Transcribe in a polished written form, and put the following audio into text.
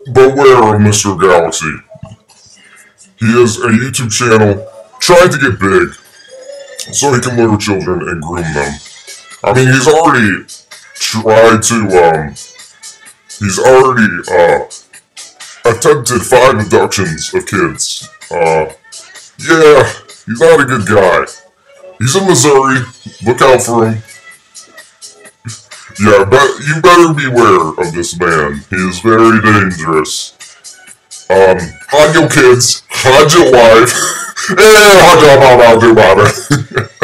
beware of Mr. Galaxy. He has a YouTube channel trying to get big so he can lure children and groom them. I mean, he's already tried to, attempted 5 abductions of kids. Yeah, he's not a good guy. He's in Missouri. Look out for him. Yeah, but you better beware of this man. He is very dangerous. Hide your kids. Hide your wife. Hide your mama,